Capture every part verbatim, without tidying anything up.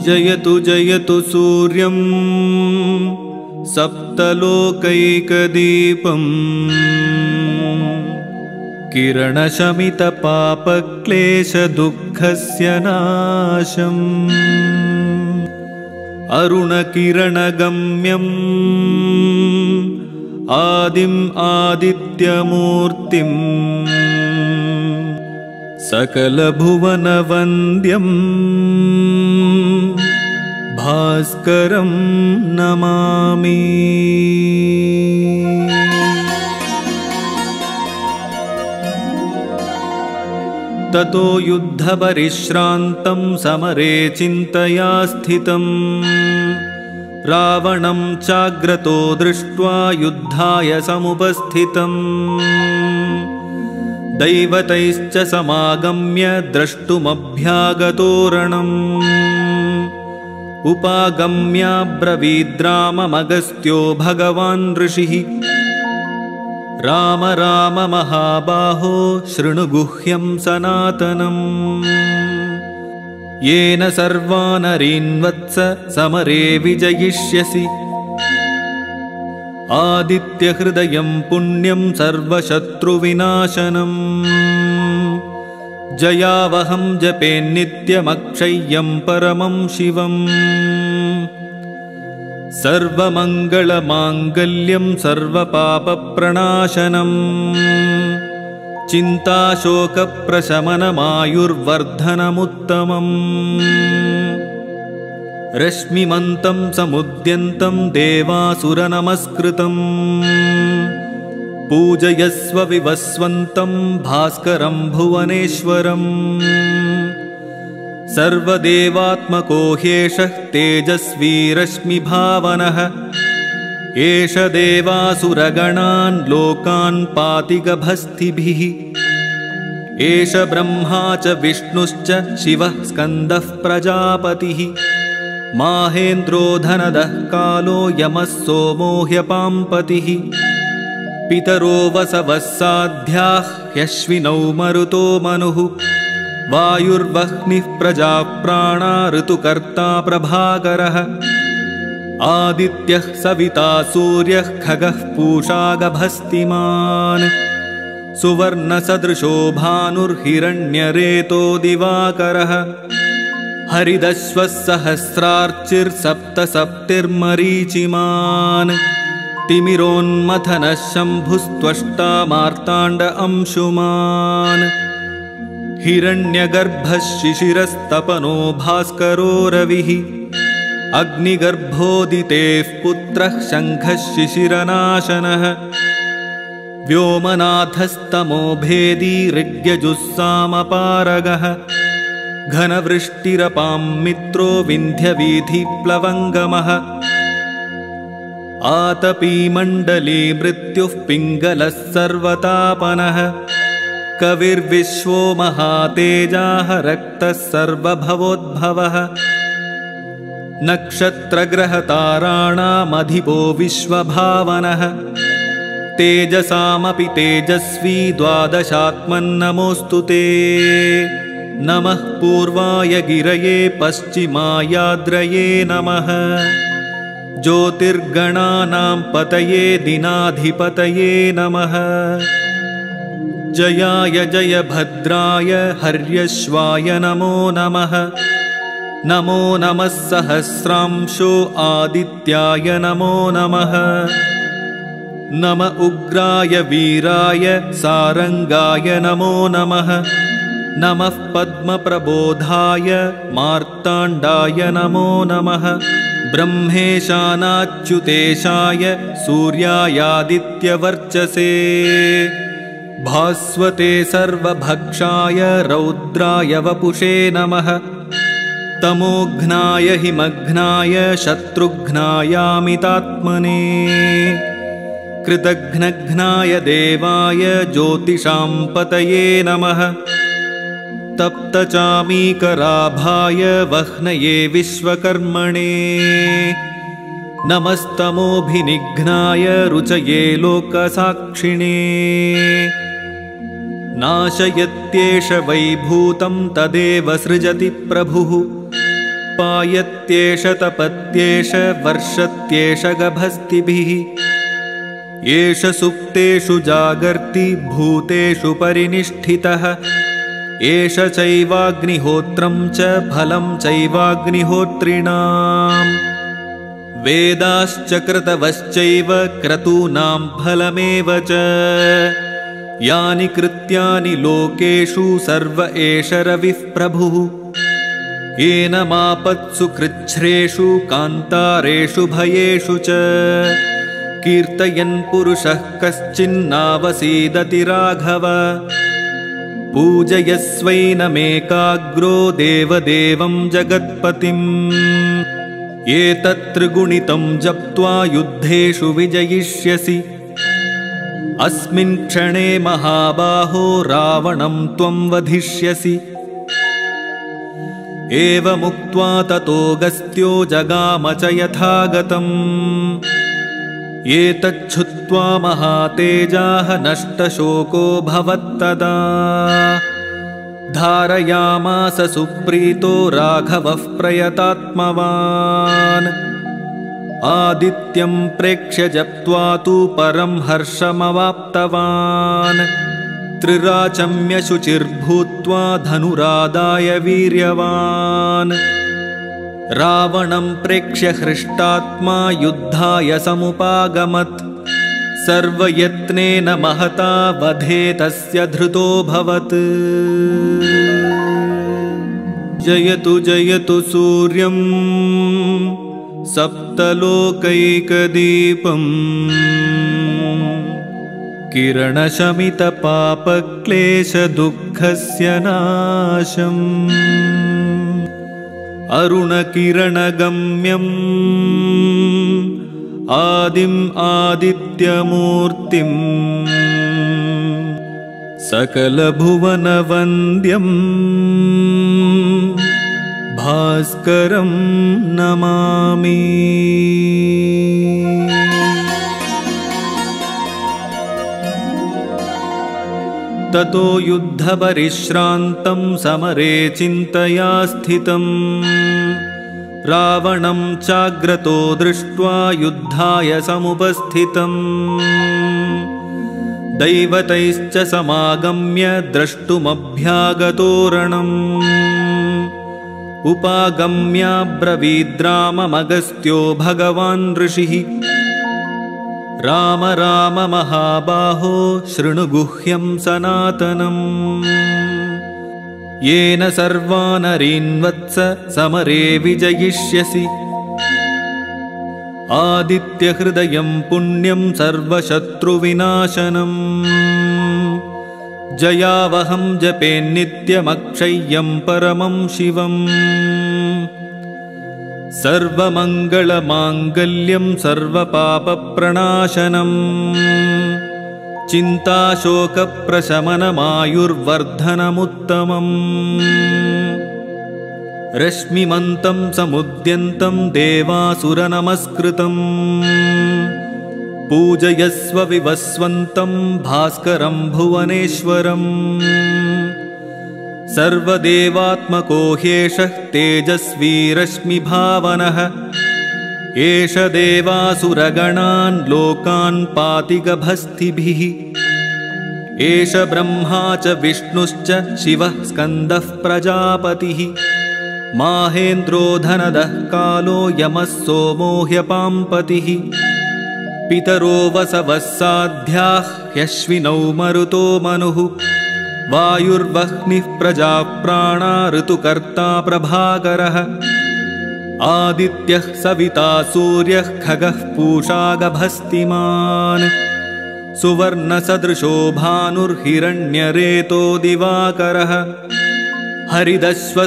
जयतु जयतु सूर्यं सप्तलोकैकदीपम् किरणशमितपापक्लेशदुःखस्य नाशम् अरुणकिरणगम्यम् आदिम् आदित्यमूर्तिम् सकलभुवनवन्द्यम् भास्करं नमामि। ततो युद्धपरिश्रान्तं समरे चिन्तया स्थितं रावणं चाग्रतो दृष्ट्वा युद्धाय समुपस्थितम् दैवतैश्च समागम्य द्रष्टुमभ्यागतोरणम् उपागम्याब्रवीद्राममगस्त्यो भगवान् ऋषिः राम राम महाबाहो शृणु गुह्यं सनातनम् येन सर्वानरीन् वत्स समरे विजयिष्यसि आदित्यहृदयं पुण्यं सर्वशत्रुविनाशनम् जयावहं जपेन्नित्यमक्षय्यं परमं शिवम् सर्वमङ्गलमाङ्गल्यं सर्वपापप्रणाशनम् चिन्ताशोकप्रशमनमायुर्वर्धनमुत्तमम् रश्मिमन्तं समुद्यन्तं देवासुरनमस्कृतम् पूजयस्व विवस्वन्तं भास्करं भुवनेश्वरम् सर्वदेवात्मको ह्येषः तेजस्वी रश्मिभावनः एष देवासुरगणान् लोकान् पाति गभस्तिभिः एष ब्रह्मा च विष्णुश्च शिवः स्कन्दः प्रजापतिः माहेन्द्रो धनदः कालो यमः सोमो ह्यपाम्पतिः पितरो वसवः साध्याः ह्यश्विनौ मरुतो मनुः वायुर्वह्निः प्रजाः प्राणा ऋतुकर्ता प्रभाकरः आदित्यः सविता सूर्यः खगः पूषा गभस्तिमान् सुवर्णसदृशो भानुर्हिरण्यरेतो दिवाकरः हरिदश्वः सहस्रार्चिर्सप्तसप्तिर्मरीचिमान् तिमिरोन्मथनः शम्भुस्त्वष्टा मार्ताण्ड अंशुमान् हिरण्यगर्भः शिशिरस्तपनो भास्करो रविः अग्निगर्भोदितेः पुत्रः शङ्खः शिशिरनाशनः व्योमनाथस्तमो भेदी ऋग्यजुस्सामपारगः घनवृष्टिरपां मित्रो विन्ध्यवीथिप्लवङ्गमः आतपीमण्डली मृत्युः पिङ्गलः सर्वतापनः कविर्विश्वो महातेजाः रक्तः सर्वभवोद्भवः नक्षत्रग्रहताराणामधिपो विश्वभावनः तेजसामपि तेजस्वी द्वादशात्मन्नमोऽस्तु ते नमः पूर्वाय गिरये पश्चिमायाद्रये नमः ज्योतिर्गणानां पतये दिनाधिपतये नमः जयाय जयभद्राय हर्यश्वाय नमो नमः नमो नमः सहस्रांशो आदित्याय नमो नमः नम उग्राय वीराय सारंगाय नमो नमः नमः पद्मप्रबोधाय मार्ताण्डाय नमो नमः ब्रह्मेशानाच्युतेशाय सूर्यायादित्यवर्चसे भास्वते सर्वभक्षाय रौद्राय वपुषे नमः तमोघ्नाय हिमघ्नाय शत्रुघ्नायामितात्मने कृतघ्नघ्नाय देवाय ज्योतिषां पतये नमः तप्तचामीकराभाय वह्नये विश्वकर्मणे नमस्तमोभिनिघ्नाय रुचये लोकसाक्षिणे नाशयत्येष वैभूतं तदेव सृजति प्रभुः पायत्येष तपत्येष वर्षत्येष गभस्तिभिः एष सुप्तेषु जागर्ति भूतेषु परिनिष्ठितः एष चैवाग्निहोत्रं च फलं चैवाग्निहोत्रिणाम् वेदाश्च क्रतवश्चैव क्रतूनां फलमेव च यानि कृत्यानि लोकेषु सर्व एष रविः प्रभुः येन मापत्सु कृच्छ्रेषु कान्तारेषु भयेषु च कीर्तयन् पुरुषः कश्चिन्नावसीदति राघव पूजयस्वैनमेकाग्रो देवदेवं जगत्पतिम् एतत्त्रिगुणितं जप्त्वा युद्धेषु विजयिष्यसि अस्मिन् क्षणे महाबाहो रावणं त्वं वधिष्यसि एवमुक्त्वा ततोऽगस्त्यो जगाम च यथागतम् एतच्छ्रुत्वा महातेजाः नष्टशोको भवत्तदा धारयामास सुप्रीतो राघवः प्रयतात्मवान् आदित्यं प्रेक्ष्य जप्त्वा तु परं हर्षमवाप्तवान् त्रिराचम्य शुचिर्भूत्वा धनुरादाय वीर्यवान् रावणं प्रेक्ष्य हृष्टात्मा युद्धाय समुपागमत् सर्वयत्नेन महता वधे तस्य धृतोऽभवत् जयतु जयतु सूर्यं सप्तलोकैकदीपम् किरणशमितपापक्लेशदुःखस्य नाशम् अरुणकिरणगम्यम् आदिम् आदित्यमूर्तिम् सकलभुवनवन्द्यम् भास्करं नमामि। ततो युद्धपरिश्रान्तं समरे चिन्तया स्थितं रावणं चाग्रतो दृष्ट्वा युद्धाय समुपस्थितम् दैवतैश्च समागम्य द्रष्टुमभ्यागतोरणम् उपागम्याब्रवीद्राममगस्त्यो भगवान् ऋषिः राम राम महाबाहो शृणु गुह्यं सनातनम् येन सर्वानरीन् वत्स समरे विजयिष्यसि आदित्यहृदयं पुण्यं सर्वशत्रुविनाशनम् जयावहं जपेन्नित्यमक्षय्यं परमं शिवम् सर्वमङ्गलमाङ्गल्यं सर्वपापप्रणाशनम् चिन्ताशोकप्रशमनमायुर्वर्धनमुत्तमम् रश्मिमन्तं समुद्यन्तं देवासुरनमस्कृतम् पूजयस्व विवस्वन्तं भास्करं भुवनेश्वरम् सर्वदेवात्मको ह्येषः तेजस्वी रश्मिभावनः एष देवासुरगणान् लोकान् पाति गभस्तिभिः एष ब्रह्मा च विष्णुश्च शिवः स्कन्दः प्रजापतिः माहेन्द्रो धनदः कालो यमः सोमो ह्यपाम्पतिः पितरो वसवः साध्याः ह्यश्विनौ मरुतो मनुः वायुर्वह्निः प्रजाप्राणा ऋतुकर्ता प्रभाकरः आदित्यः सविता सूर्यः खगः पूषा गभस्तिमान् सुवर्णसदृशो भानुर्हिरण्यरेतो दिवाकरः हरिदश्वः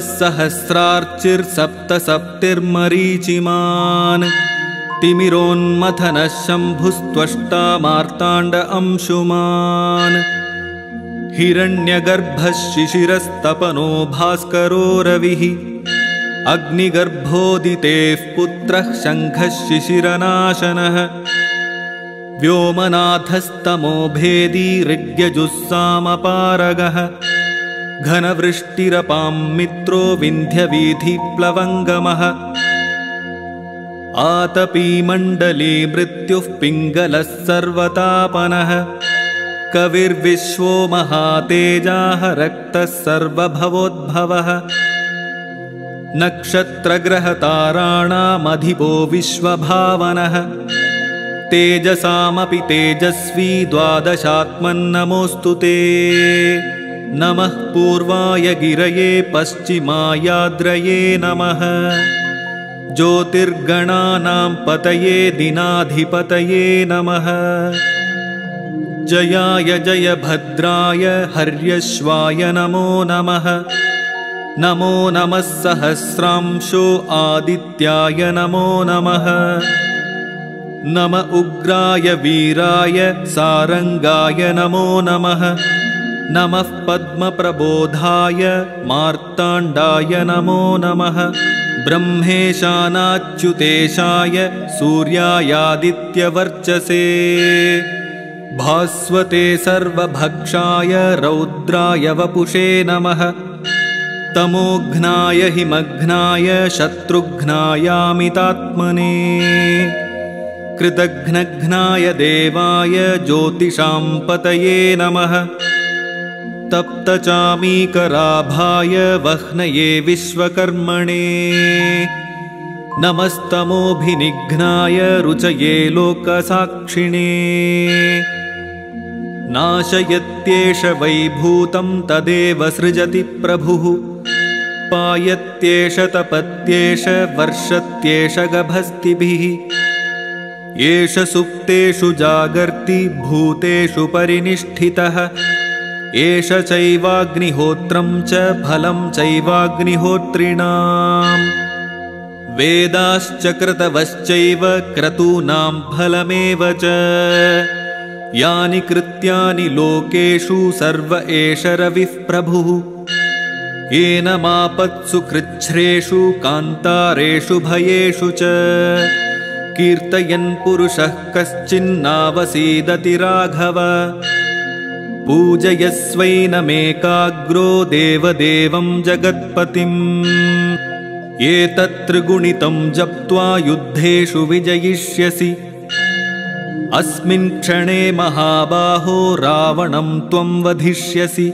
सहस्रार्चिर्सप्तसप्तिर्मरीचिमान् तिमिरोन्मथनः शम्भुस्त्वष्टा मार्ताण्ड अंशुमान् हिरण्यगर्भः शिशिरस्तपनो भास्करो रविः अग्निगर्भोदितेः पुत्रः शङ्खः शिशिरनाशनः व्योमनाथस्तमो भेदी ऋग्यजुस्सामपारगः घनवृष्टिरपां मित्रो विन्ध्यवीथिप्लवङ्गमः आतपीमण्डले मृत्युः पिङ्गलः सर्वतापनः कविर्विश्वो महातेजाः रक्तः सर्वभवोद्भवः नक्षत्रग्रहताराणामधिपो विश्वभावनः तेजसामपि तेजस्वी द्वादशात्मन्नमोऽस्तु ते नमः पूर्वाय गिरये पश्चिमायाद्रये नमः ज्योतिर्गणानां पतये दिनाधिपतये नमः जयाय जयभद्राय हर्यश्वाय नमो नमः नमो नमः सहस्रांशो आदित्याय नमो नमः नम उग्राय वीराय सारंगाय नमो नमः नमः पद्मप्रबोधाय मार्ताण्डाय नमो नमः ब्रह्मेशानाच्युतेशाय सूर्यायादित्यवर्चसे भास्वते सर्वभक्षाय रौद्राय वपुषे नमः तमोघ्नाय हिमघ्नाय शत्रुघ्नायामितात्मने कृतघ्नघ्नाय देवाय ज्योतिषां पतये नमः तप्तचामीकराभाय वह्नये विश्वकर्मणे नमस्तमोभिनिघ्नाय रुचये लोकसाक्षिणे नाशयत्येष वैभूतं तदेव सृजति प्रभुः पायत्येष तपत्येष वर्षत्येष गभस्तिभिः एष सुप्तेषु जागर्ति भूतेषु परिनिष्ठितः एष चैवाग्निहोत्रं च फलं चैवाग्निहोत्रिणाम् वेदाश्च क्रतवश्चैव क्रतूनां फलमेव च यानि कृत्यानि लोकेषु सर्व एष रविः प्रभुः येन मापत्सु कृच्छ्रेषु कान्तारेषु भयेषु च कीर्तयन् पुरुषः कश्चिन्नावसीदति राघव पूजयस्वैनमेकाग्रो देवदेवं जगत्पतिम् एतत्त्रिगुणितं जप्त्वा युद्धेषु विजयिष्यसि अस्मिन् क्षणे महाबाहो रावणं त्वं वधिष्यसि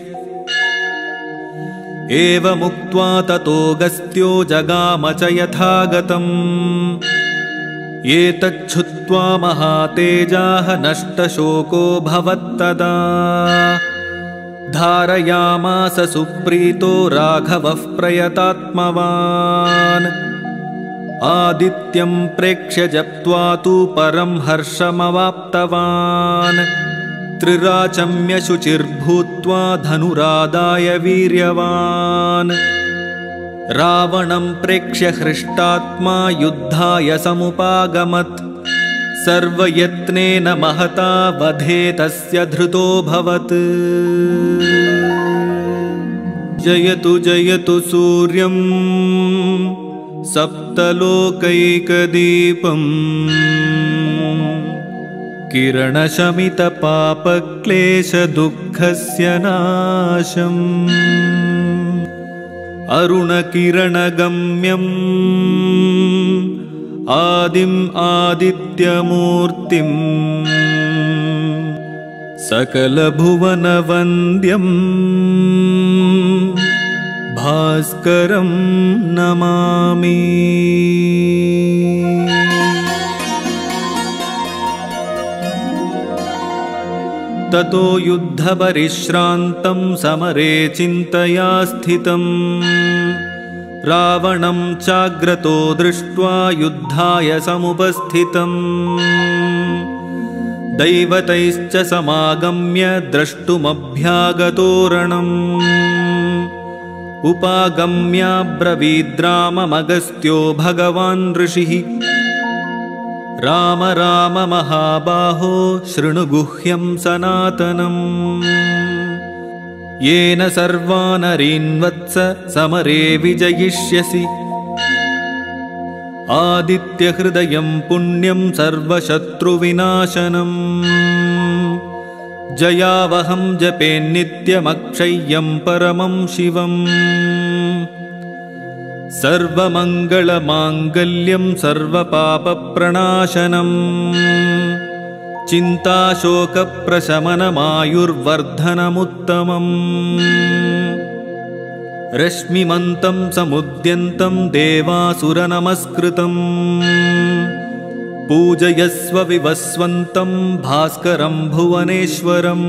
एवमुक्त्वा ततोऽगस्त्यो जगाम च यथागतम् एतच्छुत्वा महातेजाः नष्टशोको भवत्तदा धारयामास सुप्रीतो राघवः प्रयतात्मवान् आदित्यं प्रेक्ष्य जप्त्वा तु परं हर्षमवाप्तवान् त्रिराचम्य शुचिर्भूत्वा धनुरादाय वीर्यवान् रावणं प्रेक्ष्य हृष्टात्मा युद्धाय समुपागमत् सर्वयत्नेन महता वधे तस्य धृतोऽभवत् जयतु जयतु सूर्यं सप्तलोकैकदीपम् किरणशमितपापक्लेशदुःखस्य नाशम् अरुणकिरणगम्यम् आदिम् आदित्यमूर्तिम् सकलभुवनवन्द्यम् भास्करं नमामि। ततो युद्धपरिश्रान्तं समरे चिन्तया स्थितं रावणं चाग्रतो दृष्ट्वा युद्धाय समुपस्थितम् दैवतैश्च समागम्य द्रष्टुमभ्यागतोरणम् उपागम्याब्रवीद्राममगस्त्यो भगवान् ऋषिः राम राम महाबाहो शृणु गुह्यं सनातनम् येन सर्वानरीन्वत्स समरे विजयिष्यसि आदित्यहृदयं पुण्यं सर्वशत्रुविनाशनम् जयावहं जपेन्नित्यमक्षय्यं परमं शिवम् सर्वमङ्गलमाङ्गल्यं सर्वपापप्रणाशनम् चिन्ताशोकप्रशमनमायुर्वर्धनमुत्तमम् रश्मिमन्तं समुद्यन्तं देवासुरनमस्कृतम् पूजयस्व विवस्वन्तं भास्करं भुवनेश्वरम्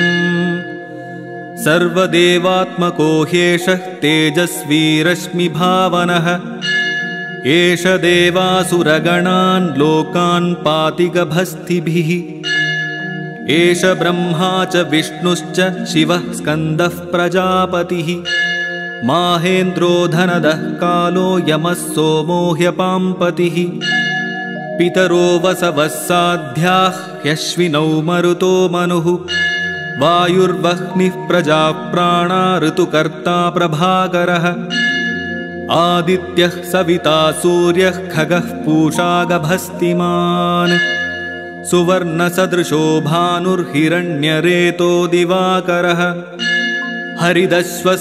सर्वदेवात्मको ह्येषः तेजस्वी रश्मिभावनः एष देवासुरगणान् लोकान् पाति गभस्तिभिः एष ब्रह्मा च विष्णुश्च शिवः स्कन्दः प्रजापतिः माहेन्द्रो धनदः कालो यमः सोमो ह्यपाम्पतिः पितरो वसवः साध्याः ह्यश्विनौ मरुतो मनुः वायुर्वह्निः प्रजाः प्राणा ऋतुकर्ता प्रभाकरः आदित्यः सविता सूर्यः खगः पूषा गभस्तिमान् सुवर्णसदृशो भानुर्हिरण्यरेतो दिवाकरः हरिदश्वः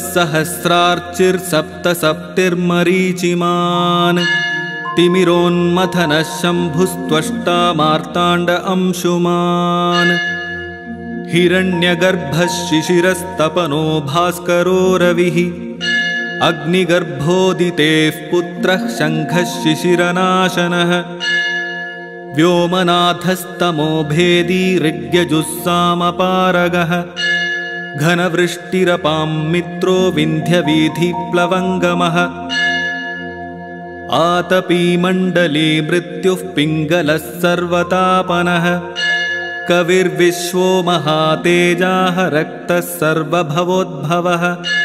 सहस्रार्चिर्सप्तसप्तिर्मरीचिमान् तिमिरोन्मथनः शम्भुस्त्वष्टा मार्ताण्ड अंशुमान् हिरण्यगर्भः शिशिरस्तपनो भास्करो रविः अग्निगर्भोदितेः पुत्रः शङ्खः शिशिरनाशनः व्योमनाथस्तमो भेदी ऋग्यजुस्सामपारगः घनवृष्टिरपां मित्रो विन्ध्यवीथिप्लवङ्गमः आतपीमण्डली मृत्युः पिङ्गलः सर्वतापनः कविर्विश्वो महातेजाः रक्तः सर्वभवोद्भवः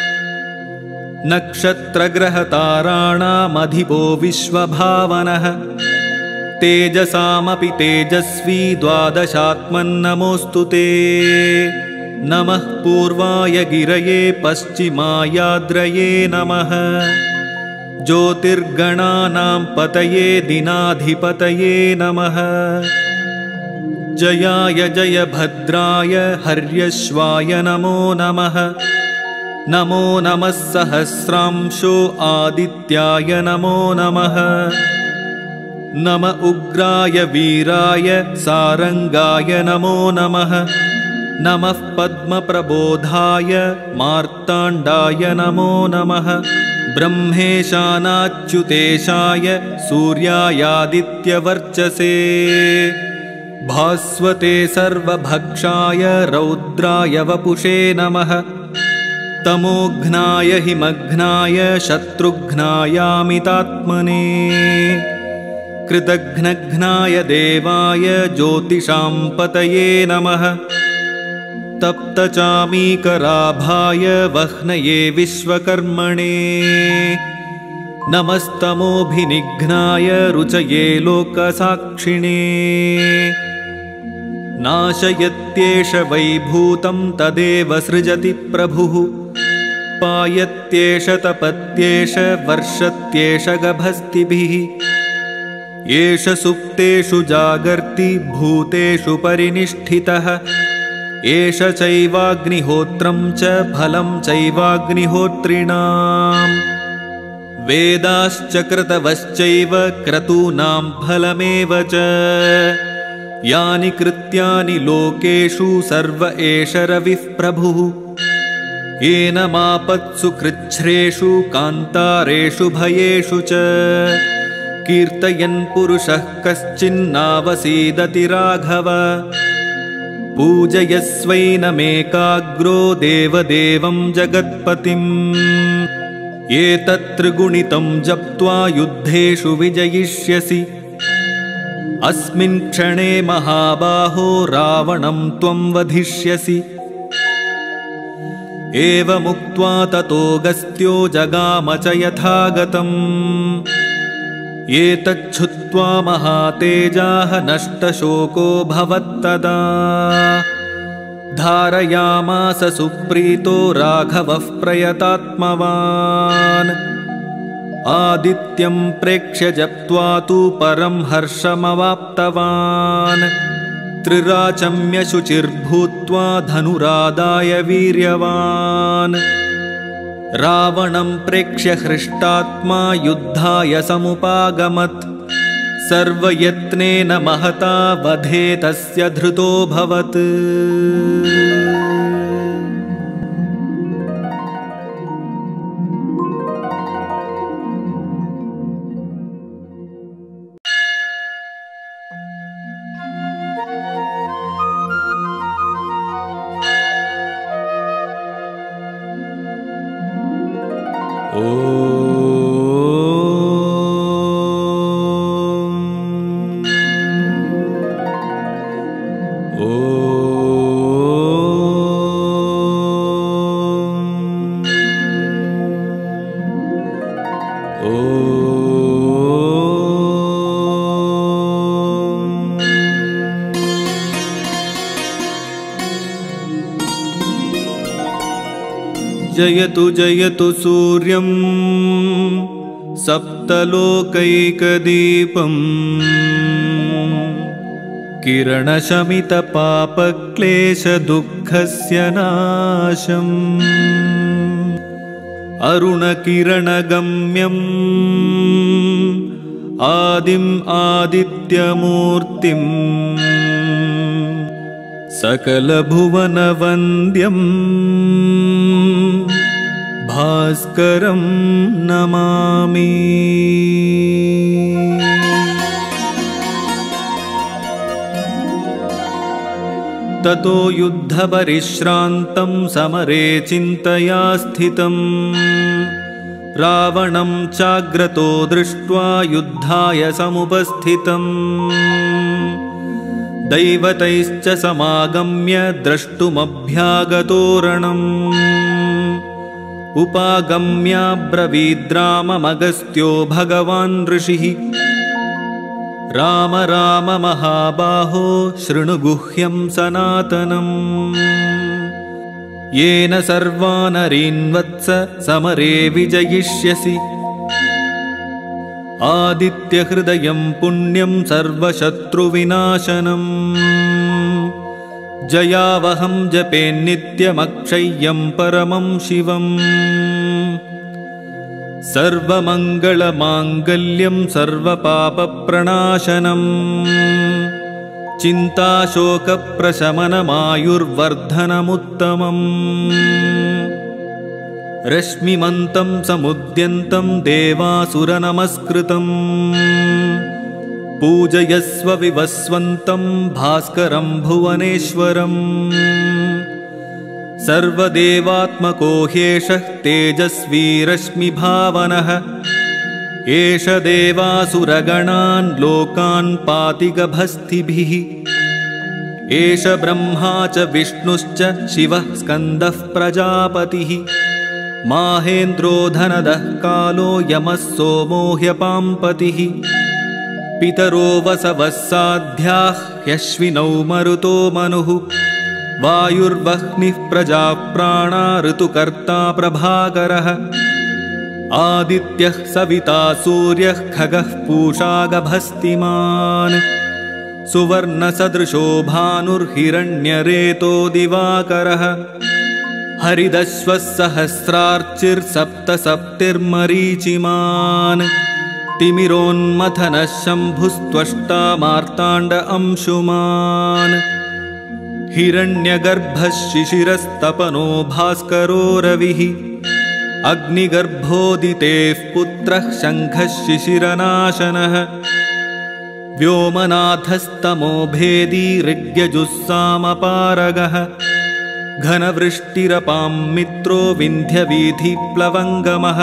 नक्षत्रग्रहताराणामधिपो विश्वभावनः तेजसामपि तेजस्वी द्वादशात्मन्नमोऽस्तु ते नमः पूर्वाय गिरये पश्चिमायाद्रये नमः ज्योतिर्गणानां पतये दिनाधिपतये नमः जयाय जयभद्राय हर्यश्वाय नमो नमः नमो नमः सहस्रांशो आदित्याय नमो नमः नम उग्राय वीराय सारंगाय नमो नमः नमः पद्मप्रबोधाय मार्ताण्डाय नमो नमः ब्रह्मेशानाच्युतेशाय सूर्यायादित्यवर्चसे भास्वते सर्वभक्षाय रौद्राय वपुषे नमः तमोघ्नाय हिमघ्नाय शत्रुघ्नायामितात्मने कृतघ्नघ्नाय देवाय ज्योतिषां पतये नमः तप्तचामीकराभाय वह्नये विश्वकर्मणे नमस्तमोभिनिघ्नाय रुचये लोकसाक्षिणे नाशयत्येष वैभूतं तदेव सृजति प्रभुः पायत्येष तपत्येष वर्षत्येष गभस्तिभिः एष सुप्तेषु जागर्ति भूतेषु परिनिष्ठितः एष चैवाग्निहोत्रं च फलं चैवाग्निहोत्रिणाम् वेदाश्च क्रतवश्चैव क्रतूनां फलमेव च यानि कृत्यानि लोकेषु सर्व एष रविः प्रभुः येन मापत्सु कृच्छ्रेषु कान्तारेषु भयेषु च कीर्तयन् पुरुषः कश्चिन्नावसीदति राघव पूजयस्वैनमेकाग्रो देवदेवं जगत्पतिम् एतत्त्रिगुणितं जप्त्वा युद्धेषु विजयिष्यसि अस्मिन् क्षणे महाबाहो रावणं त्वं वधिष्यसि एवमुक्त्वा ततोऽगस्त्यो जगाम च यथागतम् एतच्छुत्वा महातेजाः नष्टशोको भवत्तदा धारयामास सुप्रीतो राघवः प्रयतात्मवान् आदित्यं प्रेक्ष्य जप्त्वा तु परं हर्षमवाप्तवान् त्रिराचम्य शुचिर्भूत्वा धनुरादाय वीर्यवान् रावणं प्रेक्ष्य हृष्टात्मा युद्धाय समुपागमत् सर्वयत्नेन महता वधे तस्य धृतोऽभवत् जयतु जयतु सूर्यं सप्तलोकैकदीपम् किरणशमितपापक्लेशदुःखस्य नाशम् अरुणकिरणगम्यम् आदिम् आदित्यमूर्तिम् सकलभुवनवन्द्यम् भास्करं नमामि। ततो युद्धपरिश्रान्तं समरे चिन्तया स्थितं रावणं चाग्रतो दृष्ट्वा युद्धाय समुपस्थितम् दैवतैश्च समागम्य द्रष्टुमभ्यागतोरणम् उपागम्याब्रवीद्राममगस्त्यो भगवान् ऋषिः राम राम महाबाहो शृणु गुह्यं सनातनम् येन सर्वानरीन् वत्स समरे विजयिष्यसि आदित्यहृदयं पुण्यं सर्वशत्रुविनाशनम् जयावहं जपेन्नित्यमक्षय्यं परमं शिवम् सर्वमङ्गलमाङ्गल्यं सर्वपापप्रणाशनम् चिन्ताशोकप्रशमनमायुर्वर्धनमुत्तमम् रश्मिमन्तं समुद्यन्तं देवासुरनमस्कृतम् पूजयस्व विवस्वन्तं भास्करं भुवनेश्वरम् सर्वदेवात्मको ह्येषः तेजस्वी रश्मिभावनः एष देवासुरगणान् लोकान् पाति गभस्तिभिः एष ब्रह्मा च विष्णुश्च शिवः स्कन्दः प्रजापतिः माहेन्द्रो धनदः कालो यमः सोमो ह्यपाम्पतिः पितरो वसवः साध्याः ह्यश्विनौ मरुतो मनुः वायुर्वह्निः प्रजाः प्राणा ऋतुकर्ता प्रभाकरः आदित्यः सविता सूर्यः खगः पूषा गभस्तिमान् सुवर्णसदृशो भानुर्हिरण्यरेतो दिवाकरः हरिदश्वः सहस्रार्चिर्सप्तसप्तिर्मरीचिमान् तिमिरोन्मथनः शम्भुस्त्वष्टा मार्ताण्ड अंशुमान् हिरण्यगर्भः शिशिरस्तपनो भास्करो रविः अग्निगर्भोदितेः पुत्रः शङ्खः शिशिरनाशनः व्योमनाथस्तमो भेदी ऋग्यजुस्सामपारगः घनवृष्टिरपां मित्रो विन्ध्यवीथिप्लवङ्गमः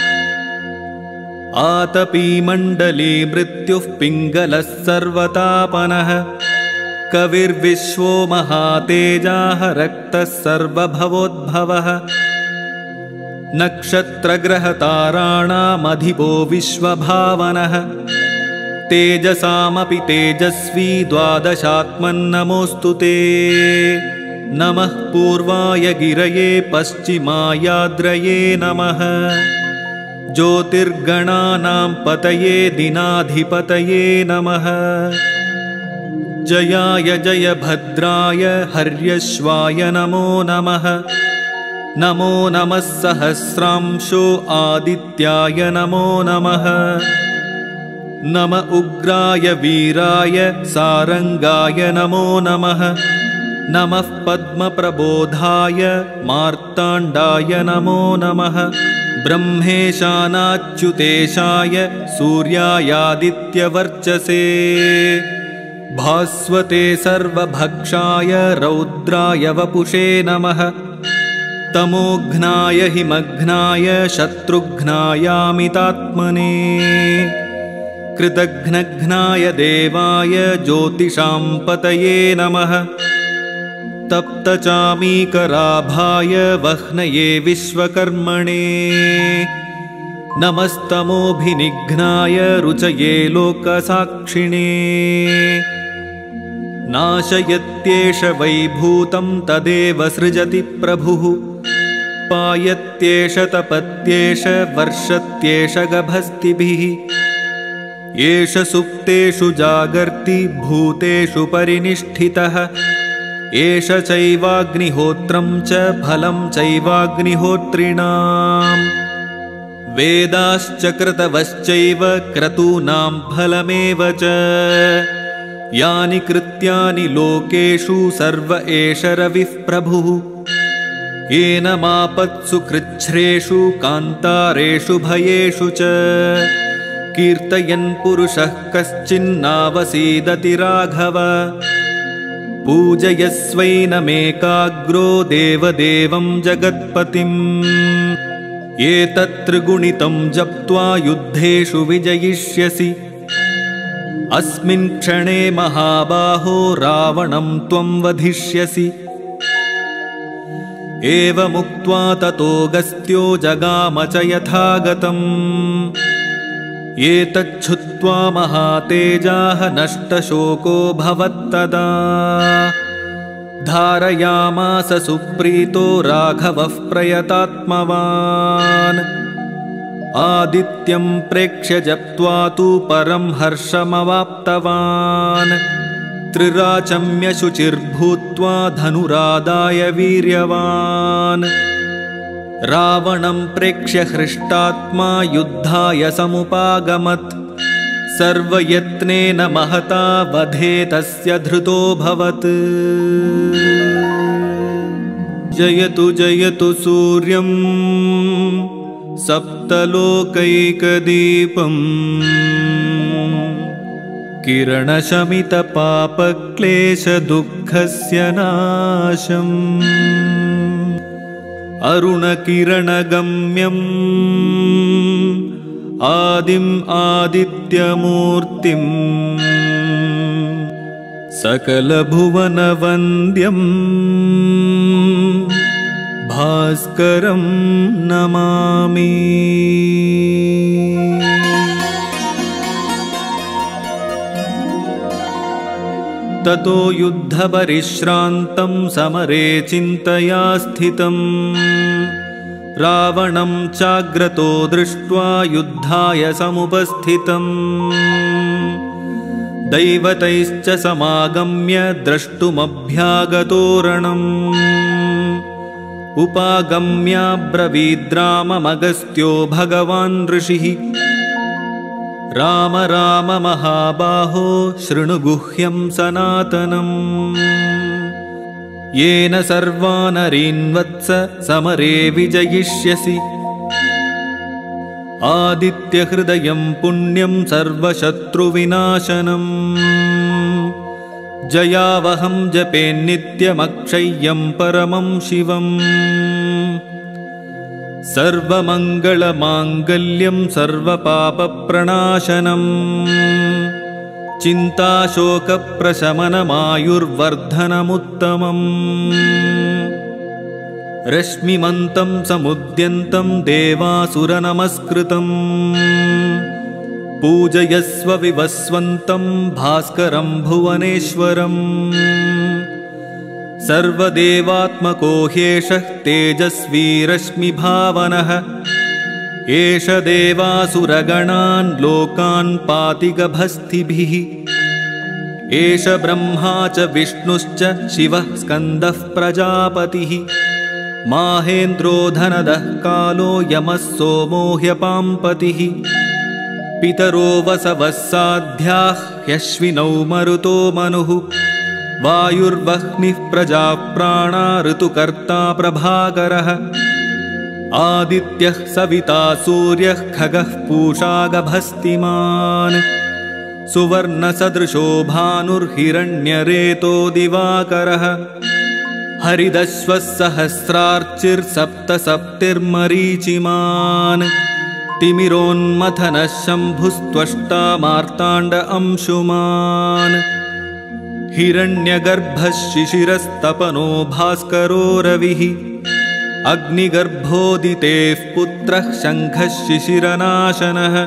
आतपीमण्डली मृत्युः पिङ्गलः सर्वतापनः कविर्विश्वो महातेजाः रक्तः सर्वभवोद्भवः नक्षत्रग्रहताराणामधिपो विश्वभावनः तेजसामपि तेजस्वी द्वादशात्मन्नमोऽस्तु ते नमः पूर्वाय गिरये पश्चिमायाद्रये नमः ज्योतिर्गणानां पतये दिनाधिपतये नमः जयाय जयभद्राय हर्यश्वाय नमो नमः। नमो नमः सहस्रांशो आदित्याय नमो नमः। नम उग्राय वीराय सारंगाय नमो नमः। नमः पद्मप्रबोधाय मार्ताण्डाय नमो नमः। ब्रह्मेशानाच्युतेशाय सूर्यायादित्यवर्चसे भास्वते सर्वभक्षाय रौद्राय वपुषे नमः। तमोघ्नाय हिमघ्नाय शत्रुघ्नायामितात्मने कृतघ्नघ्नाय देवाय ज्योतिषां पतये नमः। तप्तचामीकराभाय वह्नये विश्वकर्मणे नमस्तमोभिनिघ्नाय रुचये लोकसाक्षिणे। नाशयत्येष वैभूतं तदेव सृजति प्रभुः पायत्येष तपत्येष वर्षत्येष गभस्तिभिः। एष सुप्तेषु जागर्ति भूतेषु परिनिष्ठितः एष चैवाग्निहोत्रं च फलं चैवाग्निहोत्रिणाम्। वेदाश्च क्रतवश्चैव क्रतूनां फलमेव च यानि कृत्यानि लोकेषु सर्व एष रविः प्रभुः। येन मापत्सु कृच्छ्रेषु कान्तारेषु भयेषु च कीर्तयन् पुरुषः कश्चिन्नावसीदति राघव। पूजयस्वैनमेकाग्रो देवदेवं जगत्पतिम् एतत्त्रिगुणितं जप्त्वा युद्धेषु विजयिष्यसि। अस्मिन् क्षणे महाबाहो रावणं त्वं वधिष्यसि। एवमुक्त्वा ततोऽगस्त्यो जगाम च यथागतम् एतच्छुत्वा महातेजाः नष्टशोको भवत्तदा। धारयामास सुप्रीतो राघवः प्रयतात्मवान् आदित्यं प्रेक्ष्य जप्त्वा तु परं हर्षमवाप्तवान्। त्रिराचम्य शुचिर्भूत्वा धनुरादाय वीर्यवान् रावणं प्रेक्ष्य हृष्टात्मा युद्धाय समुपागमत्। सर्वयत्नेन महता वधे तस्य धृतोऽभवत्। जयतु जयतु सूर्यं सप्तलोकैकदीपम् किरणशमितपापक्लेशदुःखस्य नाशम्। अरुणकिरणगम्यम् आदिम् आदित्यमूर्तिम् सकलभुवनवन्द्यम् भास्करं नमामि। ततो युद्धपरिश्रान्तं समरे चिन्तया स्थितं रावणं चाग्रतो दृष्ट्वा युद्धाय समुपस्थितम्। दैवतैश्च समागम्य द्रष्टुमभ्यागतोरणम् उपागम्याब्रवीद्राममगस्त्यो भगवान् ऋषिः। राम राम महाबाहो शृणु गुह्यं सनातनम् येन सर्वानरीन् वत्स समरे विजयिष्यसि। आदित्यहृदयं पुण्यं सर्वशत्रुविनाशनम् जयावहं जपेन्नित्यमक्षय्यं परमं शिवम्। सर्वमङ्गलमाङ्गल्यं सर्वपापप्रणाशनम् चिन्ताशोकप्रशमनमायुर्वर्धनमुत्तमम्। रश्मिमन्तं समुद्यन्तं देवासुरनमस्कृतम् पूजयस्व विवस्वन्तं भास्करं भुवनेश्वरम्। सर्वदेवात्मको ह्येषः तेजस्वी रश्मिभावनः एष देवासुरगणान् लोकान् पाति गभस्तिभिः। एष ब्रह्मा च विष्णुश्च शिवः स्कन्दः प्रजापतिः माहेन्द्रो धनदः कालो यमः सोमो ह्यपाम्पतिः पितरो वसवः साध्याः ह्यश्विनौ मरुतो मनुः वायुर्वह्निः प्रजाः प्राणा ऋतुकर्ता प्रभाकरः आदित्यः सविता सूर्यः खगः पूषा गभस्तिमान् सुवर्णसदृशो भानुर्हिरण्यरेतो दिवाकरः हरिदश्वः सहस्रार्चिर्सप्तसप्तिर्मरीचिमान् तिमिरोन्मथनः शम्भुस्त्वष्टा मार्ताण्ड अंशुमान् हिरण्यगर्भः शिशिरस्तपनो भास्करो रविः अग्निगर्भोदितेः पुत्रः शङ्खः शिशिरनाशनः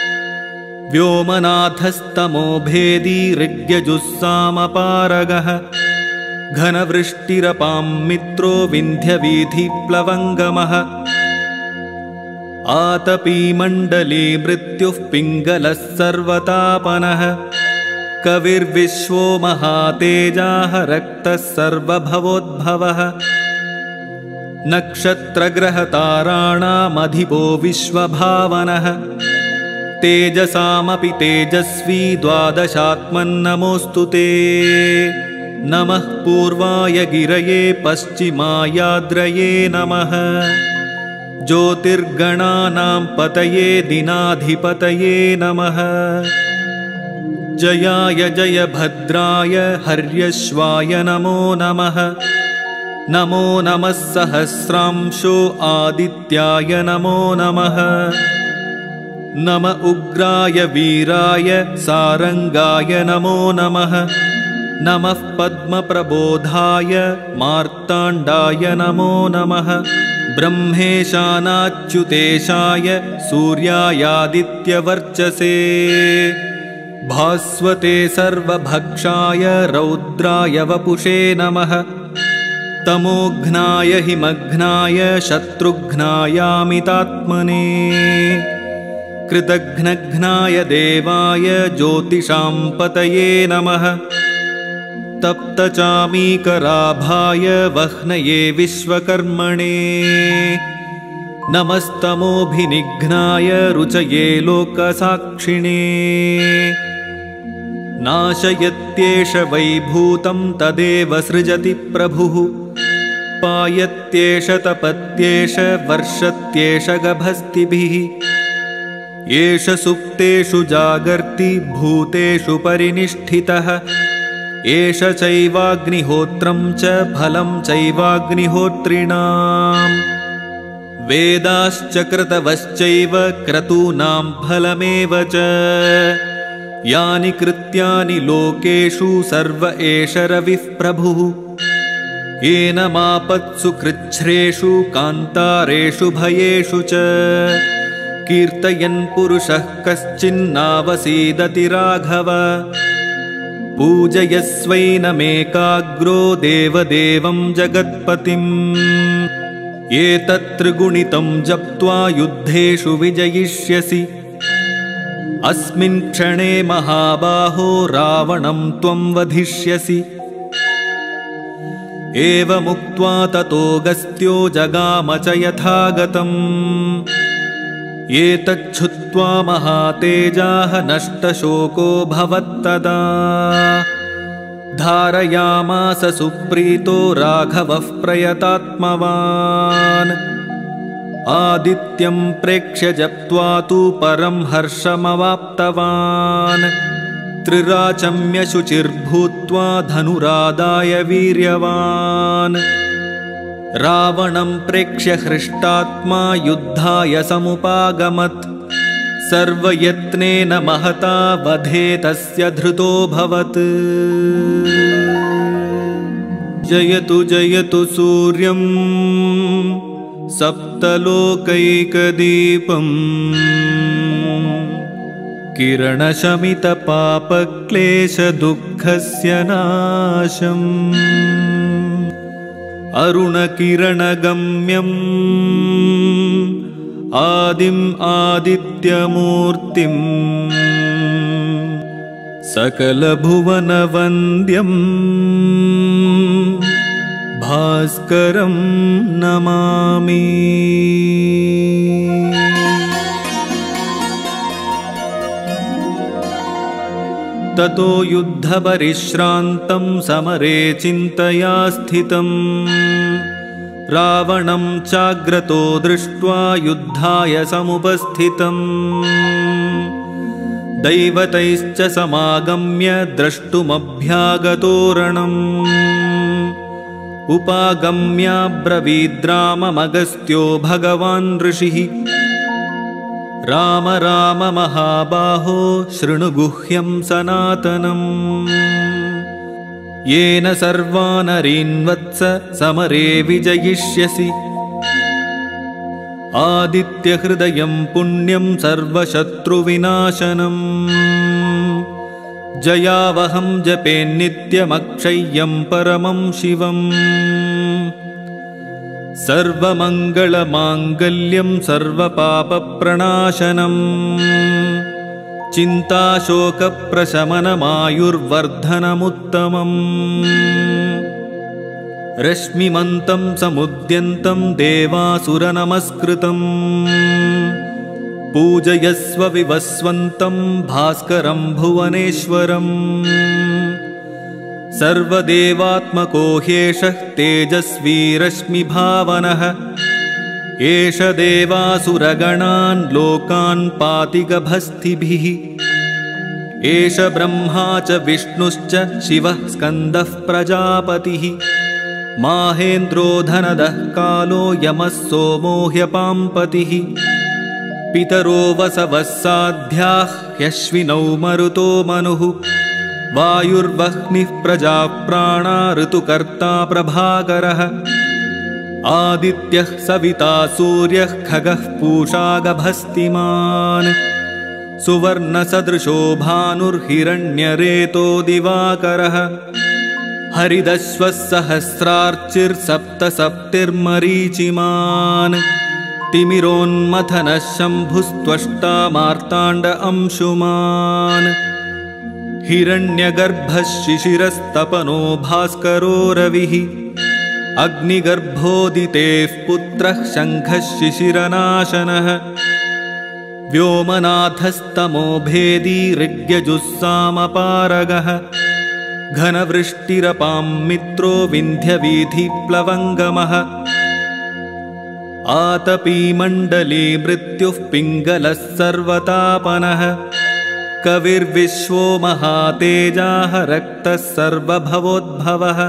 व्योमनाथस्तमो भेदी ऋग्यजुस्सामपारगः घनवृष्टिरपां मित्रो विन्ध्यवीथिप्लवङ्गमः आतपीमण्डले मृत्युः पिङ्गलः सर्वतापनः कविर्विश्वो महातेजाः रक्तः सर्वभवोद्भवः नक्षत्रग्रहताराणामधिपो विश्वभावनः तेजसामपि तेजस्वी द्वादशात्मन्नमोऽस्तु ते नमः पूर्वाय गिरये पश्चिमायाद्रये नमः ज्योतिर्गणानां पतये दिनाधिपतये नमः जयाय जयभद्राय हर्यश्वाय नमो नमः नमो नमः सहस्रांशो आदित्याय नमो नमः नम उग्राय वीराय सारंगाय नमो नमः नमः पद्मप्रबोधाय मार्ताण्डाय नमो नमः ब्रह्मेशानाच्युतेशाय सूर्यायादित्यवर्चसे भास्वते सर्वभक्षाय रौद्राय वपुषे नमः तमोघ्नाय हिमघ्नाय शत्रुघ्नायामितात्मने कृतघ्नघ्नाय देवाय ज्योतिषां पतये नमः तप्तचामीकराभाय वह्नये विश्वकर्मणे नमस्तमोभिनिघ्नाय रुचये लोकसाक्षिणे नाशयत्येष वैभूतं तदेव सृजति प्रभुः पायत्येष तपत्येष वर्षत्येष गभस्तिभिः एष सुप्तेषु जागर्ति भूतेषु परिनिष्ठितः एष चैवाग्निहोत्रं च फलं चैवाग्निहोत्रिणाम् वेदाश्च क्रतवश्चैव क्रतूनां फलमेव च यानि कृत्यानि लोकेषु सर्व एष रविः प्रभुः येन मापत्सु कृच्छ्रेषु कान्तारेषु भयेषु च कीर्तयन् पुरुषः कश्चिन्नावसीदति राघव पूजयस्वैनमेकाग्रो देवदेवं जगत्पतिम् एतत्त्रिगुणितं जप्त्वा युद्धेषु विजयिष्यसि अस्मिन् क्षणे महाबाहो रावणं त्वं वधिष्यसि एवमुक्त्वा ततोऽगस्त्यो जगाम च यथागतम् एतच्छुत्वा महातेजाः नष्टशोको भवत्तदा धारयामास सुप्रीतो राघवः प्रयतात्मवान् आदित्यं प्रेक्ष्य जप्त्वा तु परं हर्षमवाप्तवान् त्रिराचम्य शुचिर्भूत्वा धनुरादाय वीर्यवान् रावणं प्रेक्ष्य हृष्टात्मा युद्धाय समुपागमत् सर्वयत्नेन महता वधे तस्य धृतोऽभवत् जयतु जयतु सूर्यं सप्तलोकैकदीपम् किरणशमितपापक्लेशदुःखस्य नाशम् अरुणकिरणगम्यम् आदिम् आदित्यमूर्तिम् सकलभुवनवन्द्यं भास्करं नमामि। ततो युद्धपरिश्रान्तं समरे चिन्तया स्थितं रावणं चाग्रतो दृष्ट्वा युद्धाय समुपस्थितम् दैवतैश्च समागम्य द्रष्टुमभ्यागतोरणम् उपागम्याब्रवीद्राममगस्त्यो भगवान् ऋषिः राम राम महाबाहो शृणु गुह्यं सनातनम् येन सर्वानरीन् वत्स समरे विजयिष्यसि आदित्यहृदयं पुण्यं सर्वशत्रुविनाशनम् जयावहं जपेन्नित्यमक्षय्यं परमं शिवम् सर्वमङ्गलमाङ्गल्यं सर्वपापप्रणाशनम् चिन्ताशोकप्रशमनमायुर्वर्धनमुत्तमम् रश्मिमन्तं समुद्यन्तं देवासुरनमस्कृतम् पूजयस्व विवस्वन्तं भास्करं भुवनेश्वरम् सर्वदेवात्मको ह्येषः तेजस्वी रश्मिभावनः एष देवासुरगणान् लोकान् पाति गभस्तिभिः एष ब्रह्मा च विष्णुश्च शिवः स्कन्दः प्रजापतिः माहेन्द्रो धनदः कालो यमः सोमो ह्यपाम्पतिः पितरो वसवः साध्याः ह्यश्विनौ मरुतो मनुः वायुर्वह्निः प्रजाः प्राणा ऋतुकर्ता प्रभाकरः आदित्यः सविता सूर्यः खगः पूषा गभस्तिमान् सुवर्णसदृशो भानुर्हिरण्यरेतो दिवाकरः हरिदश्वः सहस्रार्चिर्सप्तसप्तिर्मरीचिमान् तिमिरोन्मथनः शम्भुस्त्वष्टा मार्ताण्ड अंशुमान् हिरण्यगर्भः शिशिरस्तपनो भास्करो रविः अग्निगर्भोदितेः पुत्रः शङ्खः शिशिरनाशनः व्योमनाथस्तमो भेदी ऋग्यजुस्सामपारगः घनवृष्टिरपां मित्रो विन्ध्यवीथिप्लवङ्गमः आतपीमण्डली मृत्युः पिङ्गलः सर्वतापनः कविर्विश्वो महातेजाः रक्तः सर्वभवोद्भवः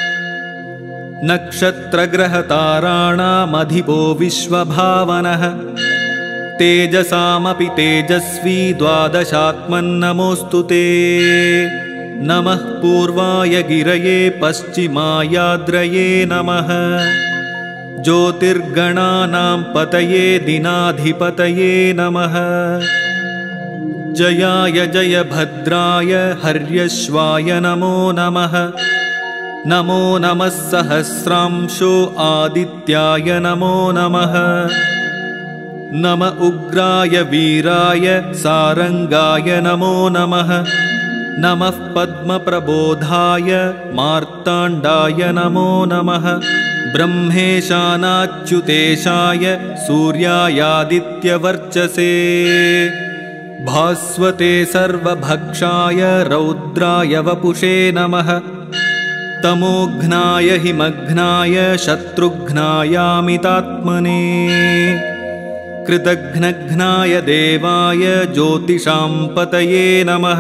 नक्षत्रग्रहताराणामधिपो विश्वभावनः तेजसामपि तेजस्वी द्वादशात्मन्नमोऽस्तु ते नमः पूर्वाय गिरये पश्चिमायाद्रये नमः ज्योतिर्गणानां पतये दिनाधिपतये नमः जयाय जयभद्राय हर्यश्वाय नमो नमः नमो नमः सहस्रांशो आदित्याय नमो नमः नम उग्राय वीराय सारंगाय नमो नमः नमः पद्मप्रबोधाय मार्ताण्डाय नमो नमः ब्रह्मेशानाच्युतेशाय सूर्यायादित्यवर्चसे भास्वते सर्वभक्षाय रौद्राय वपुषे नमः तमोघ्नाय हिमघ्नाय शत्रुघ्नायामितात्मने कृतघ्नघ्नाय देवाय ज्योतिषां पतये नमः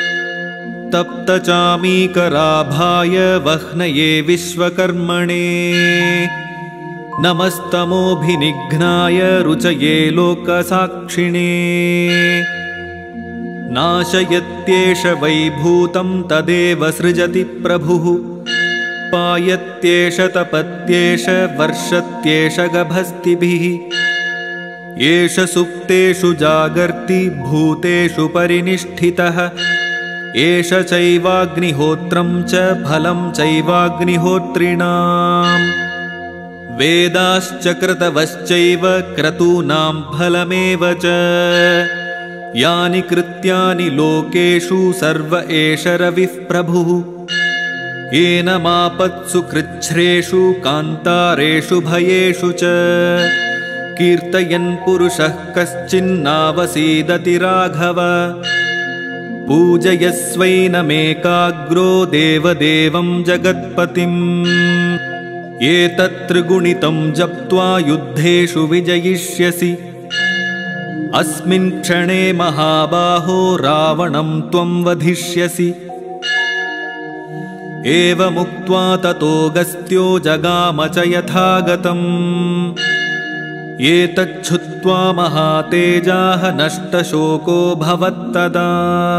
तप्तचामीकराभाय वह्नये विश्वकर्मणे नमस्तमोभिनिघ्नाय रुचये लोकसाक्षिणे नाशयत्येष वैभूतं तदेव सृजति प्रभुः पायत्येष तपत्येष वर्षत्येष गभस्तिभिः एष सुप्तेषु जागर्ति भूतेषु परिनिष्ठितः एष चैवाग्निहोत्रं च फलं चैवाग्निहोत्रिणाम् वेदाश्च क्रतवश्चैव क्रतूनां फलमेव च यानि कृत्यानि लोकेषु सर्व एष रविः प्रभुः येन मापत्सु कृच्छ्रेषु कान्तारेषु भयेषु च कीर्तयन् पुरुषः कश्चिन्नावसीदति राघव पूजयस्वैनमेकाग्रो देवदेवं जगत्पतिम् एतत्त्रिगुणितं जप्त्वा युद्धेषु विजयिष्यसि अस्मिन् क्षणे महाबाहो रावणं त्वं वधिष्यसि एवमुक्त्वा ततोऽगस्त्यो जगाम च यथागतम् एतच्छ्रुत्वा महातेजाः नष्टशोको भवत्तदा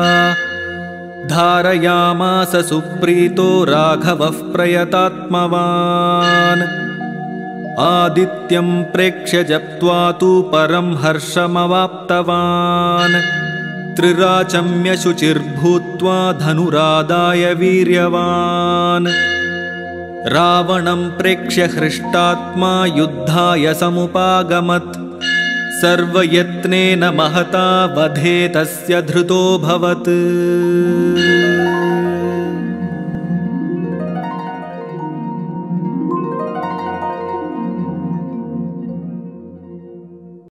धारयामास सुप्रीतो राघवः प्रयतात्मवान् आदित्यं प्रेक्ष्य जप्त्वा तु परं हर्षमवाप्तवान् त्रिराचम्य शुचिर्भूत्वा धनुरादाय वीर्यवान् रावणं प्रेक्ष्य हृष्टात्मा युद्धाय समुपागमत् सर्वयत्नेन महता वधे तस्य धृतोऽभवत्।